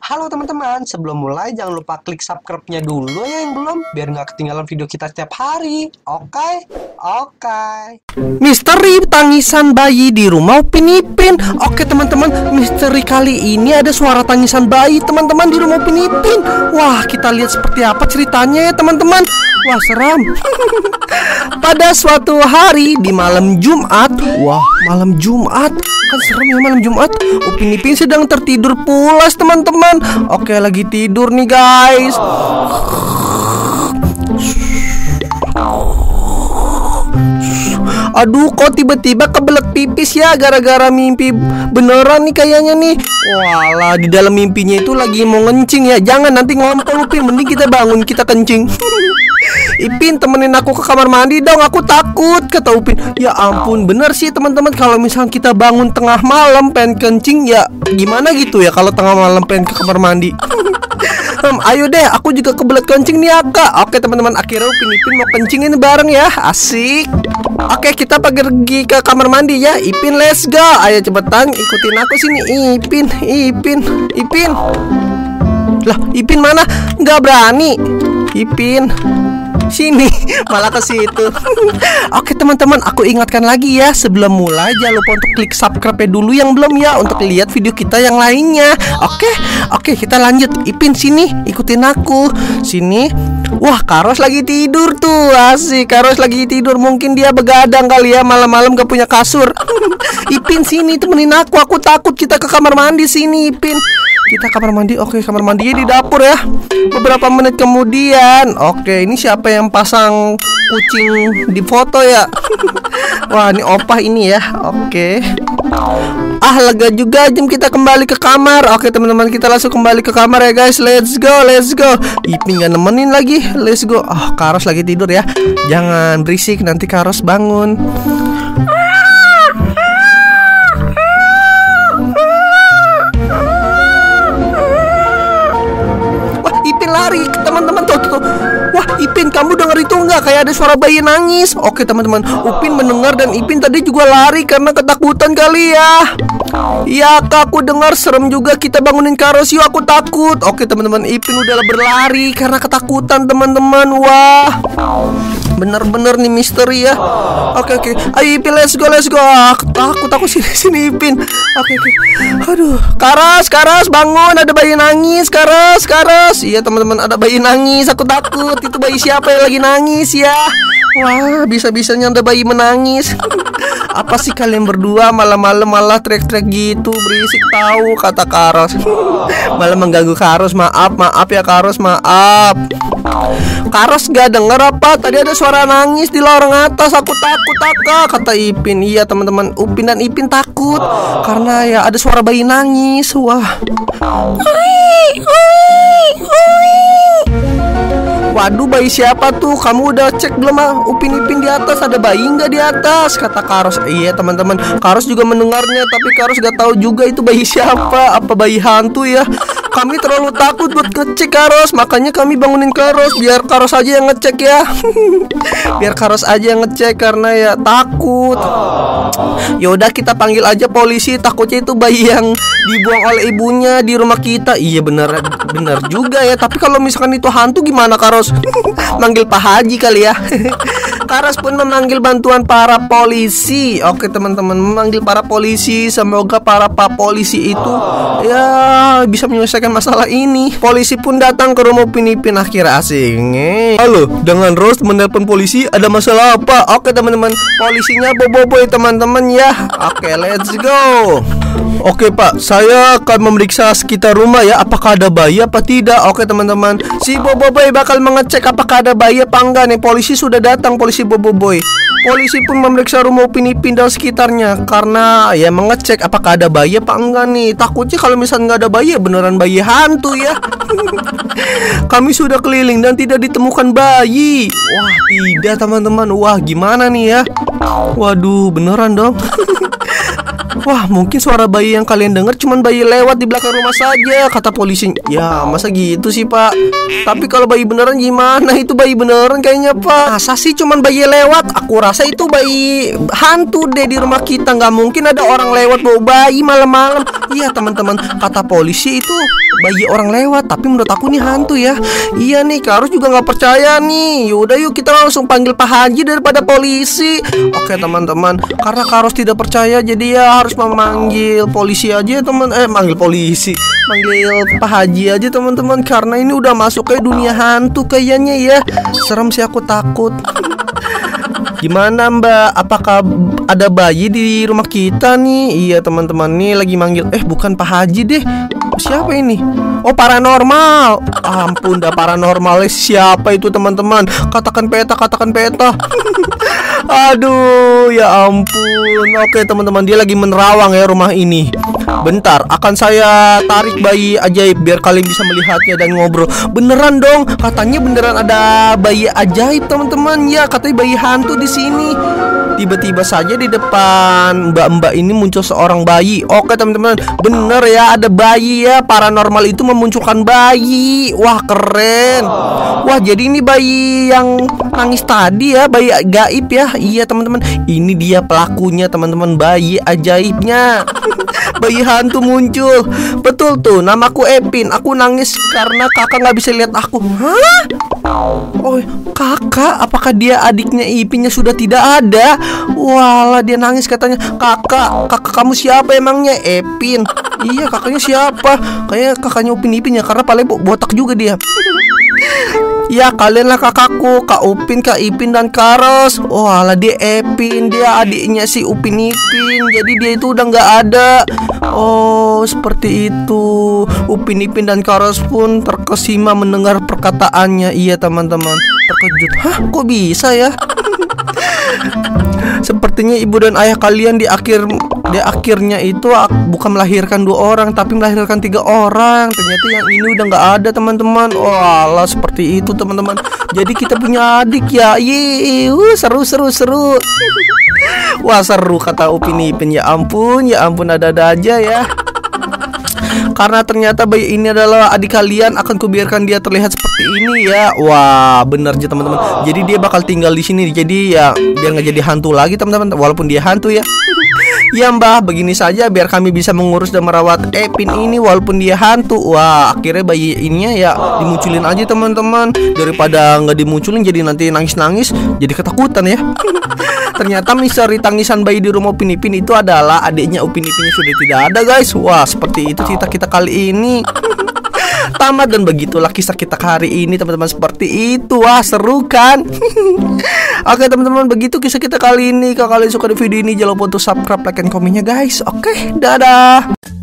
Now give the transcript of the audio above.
Halo teman-teman, sebelum mulai jangan lupa klik subscribe-nya dulu ya yang belum, biar nggak ketinggalan video kita setiap hari. Oke? Misteri tangisan bayi di rumah Upin Ipin. Oke teman-teman, misteri kali ini ada suara tangisan bayi teman-teman di rumah Upin Ipin. Wah, kita lihat seperti apa ceritanya ya teman-teman. Wah, seram. Pada suatu hari di malam Jumat. Wah, malam Jumat kan serem ya malam Jumat. Upin Ipin sedang tertidur pulas teman-teman. Oke, lagi tidur nih guys. Aduh, kok tiba-tiba kebelet pipis ya gara-gara mimpi beneran nih kayaknya nih. Walah, di dalam mimpinya itu lagi mau ngencing ya. Jangan nanti ngompol Upin, mending kita bangun kita kencing. Ipin, temenin aku ke kamar mandi dong, aku takut, kata Upin. Ya ampun, bener sih teman-teman, kalau misalnya kita bangun tengah malam pengen kencing ya gimana gitu ya kalau tengah malam pengen ke kamar mandi. Ayo deh, aku juga kebelet kencing nih Aka. Oke teman-teman, akhirnya Upin Ipin mau kencingin bareng ya, asik. Oke, kita pergi ke kamar mandi ya. Ipin, let's go. Ayo cepetan ikutin aku sini. Ipin. Lah, Ipin mana? Nggak berani. Ipin, sini, malah ke situ. Oke teman-teman, aku ingatkan lagi ya, sebelum mulai jangan lupa untuk klik subscribe dulu yang belum ya, untuk lihat video kita yang lainnya. Oke, kita lanjut. Ipin sini, ikutin aku. Sini. Wah, Karos lagi tidur tuh. Asik, Karos lagi tidur. Mungkin dia begadang kali ya, malam-malam gak punya kasur. Ipin sini, temenin aku takut. Kita ke kamar mandi sini, Ipin. Kita kamar mandi. Oke, kamar mandinya di dapur ya. Beberapa menit kemudian. Oke, ini siapa yang pasang kucing di foto ya? Wah, ini opah ini ya. Oke. Lega juga, jam kita kembali ke kamar. Oke teman-teman, kita langsung kembali ke kamar ya guys. Let's go. Ipin gak nemenin lagi. Let's go. Karos lagi tidur ya. Jangan berisik, nanti Karos bangun. Lari teman-teman, tuh. Wah, Ipin, kamu denger itu enggak? Kayak ada suara bayi nangis. Oke teman-teman, Upin mendengar dan Ipin tadi juga lari karena ketakutan kali ya. Iya Kak, aku dengar, serem juga. Kita bangunin Karos yuk, aku takut. Oke teman-teman, Ipin udah berlari karena ketakutan teman-teman. Wah, bener-bener nih misteri ya. Oke, ayo Ipin, let's go. Takut aku sini Ipin. Oke. Aduh, Karas bangun, ada bayi nangis. Karas. Iya teman-teman, ada bayi nangis. Aku takut. Itu bayi siapa yang lagi nangis ya? Wah, bisa-bisanya ada bayi menangis. Apa sih kalian berdua malam-malam malah teriak-teriak gitu, berisik tahu, kata Karos. Malah mengganggu Karos. Maaf ya Karos, maaf. Karos gak denger apa? Tadi ada suara nangis di lorong atas. Aku takut Aka, kata Ipin. Iya teman-teman, Upin dan Ipin takut karena ya ada suara bayi nangis. Wah. Waduh, bayi siapa tuh? Kamu udah cek belum Upin Ipin di atas? Ada bayi nggak di atas? Kata Karos. Iya teman-teman, Karos juga mendengarnya, tapi Karos gak tahu juga itu bayi siapa. Apa bayi hantu ya? Kami terlalu takut buat ngecek Karos, makanya kami bangunin Karos. Biar Karos aja yang ngecek ya. Biar Karos aja yang ngecek karena ya takut. Yaudah, kita panggil aja polisi. Takutnya itu bayi yang dibuang oleh ibunya di rumah kita. Iya bener juga ya. Tapi kalau misalkan itu hantu gimana Karos? Manggil Pak Haji kali ya. Karos pun memanggil bantuan para polisi. Oke teman-teman, memanggil para polisi. Semoga para pak polisi itu ya bisa menyelesaikan masalah ini. Polisi pun datang ke rumah Upin Ipin. Akhirnya asing. Halo, dengan Rose menelpon polisi, ada masalah apa? Oke teman-teman, polisinya Boboiboy teman-teman ya. Oke, let's go. Oke Pak, saya akan memeriksa sekitar rumah ya, apakah ada bayi apa tidak. Oke teman-teman, si Boboiboy bakal mengecek apakah ada bayi apa enggak nih. Polisi sudah datang, polisi Boboiboy. Polisi pun memeriksa rumah Upin Ipin dan sekitarnya karena ya mengecek apakah ada bayi apa enggak nih. Takutnya kalau misalnya nggak ada bayi ya beneran bayi hantu ya. Kami sudah keliling dan tidak ditemukan bayi. Wah, tidak teman-teman. Wah, gimana nih ya? Waduh, beneran dong. Wah, mungkin suara bayi yang kalian dengar cuman bayi lewat di belakang rumah saja, kata polisi. Ya, masa gitu sih Pak? Tapi kalau bayi beneran gimana? Itu bayi beneran kayaknya Pak. Masa sih cuman bayi lewat? Aku rasa itu bayi hantu deh di rumah kita. Nggak mungkin ada orang lewat bawa bayi malam-malam. Iya teman-teman, kata polisi itu bayi orang lewat, tapi menurut aku nih hantu ya. Iya nih, Kak Ros juga nggak percaya nih. Yaudah yuk kita langsung panggil Pak Haji daripada polisi. Oke teman-teman, karena Kak Ros tidak percaya, jadi ya harus memanggil polisi aja teman. Manggil polisi, manggil Pak Haji aja teman-teman. Karena ini udah masuk ke dunia hantu kayaknya ya. Serem sih, aku takut. Gimana Mbak? Apakah ada bayi di rumah kita nih? Iya teman-teman, nih lagi manggil. Bukan Pak Haji deh. Siapa ini? Oh, paranormal. Ampun, dah paranormal. Siapa itu teman-teman? Katakan peta, katakan peta. Aduh, ya ampun. Oke teman-teman, dia lagi menerawang ya rumah ini. Bentar, akan saya tarik bayi ajaib biar kalian bisa melihatnya dan ngobrol. Beneran dong, katanya beneran ada bayi ajaib teman-teman. Ya, katanya bayi hantu di sini. Tiba-tiba saja di depan mbak-mbak ini muncul seorang bayi. Oke teman-teman, bener ya, ada bayi ya. Paranormal itu memunculkan bayi. Wah, keren. Wah, jadi ini bayi yang nangis tadi ya, bayi gaib ya. Iya teman-teman, ini dia pelakunya teman-teman, bayi ajaibnya. Bayi hantu muncul. Betul tuh, namaku Epin. Aku nangis karena kakak nggak bisa lihat aku. Hah? Oh, kakak? Apakah dia adiknya Ipinnya sudah tidak ada? Walah, dia nangis katanya. Kakak kamu siapa emangnya? Epin. Iya, kakaknya siapa? Kayak kakaknya Upin Ipin ya, karena paling botak juga dia. Ya, kalianlah kakakku, Kak Upin, Kak Ipin, dan Kak Ros. Oh alah, dia Epin, dia adiknya si Upin Ipin. Jadi dia itu udah nggak ada. Oh, seperti itu. Upin Ipin dan Kak Ros pun terkesima mendengar perkataannya. Iya teman-teman, terkejut. Hah, kok bisa ya? Sepertinya ibu dan ayah kalian di akhirnya itu bukan melahirkan 2 orang, tapi melahirkan 3 orang. Ternyata yang ini udah nggak ada teman-teman. Oh alah, seperti itu teman-teman. Jadi kita punya adik ya. Seru. Wah, seru kata Upin Ipin. Ya ampun, ada-ada aja ya. Karena ternyata bayi ini adalah adik kalian, akan kubiarkan dia terlihat seperti ini ya. Wah, bener aja teman-teman. Jadi dia bakal tinggal di sini. Jadi ya biar nggak jadi hantu lagi teman-teman, walaupun dia hantu ya. Ya Mbah, begini saja biar kami bisa mengurus dan merawat Epin ini walaupun dia hantu. Wah, akhirnya bayi ininya ya dimunculin aja teman-teman. Daripada nggak dimunculin jadi nanti nangis-nangis, jadi ketakutan ya. Ternyata misteri tangisan bayi di rumah Upin Ipin itu adalah adiknya Upin Ipinnya sudah tidak ada guys. Wah, seperti itu cerita kita kali ini. Tamat, dan begitulah kisah kita hari ini teman-teman, seperti itu. Wah, seru kan? Oke teman-teman, begitu kisah kita kali ini. Kalau kalian suka di video ini, jangan lupa untuk subscribe, like, dan komennya guys. Oke, dadah.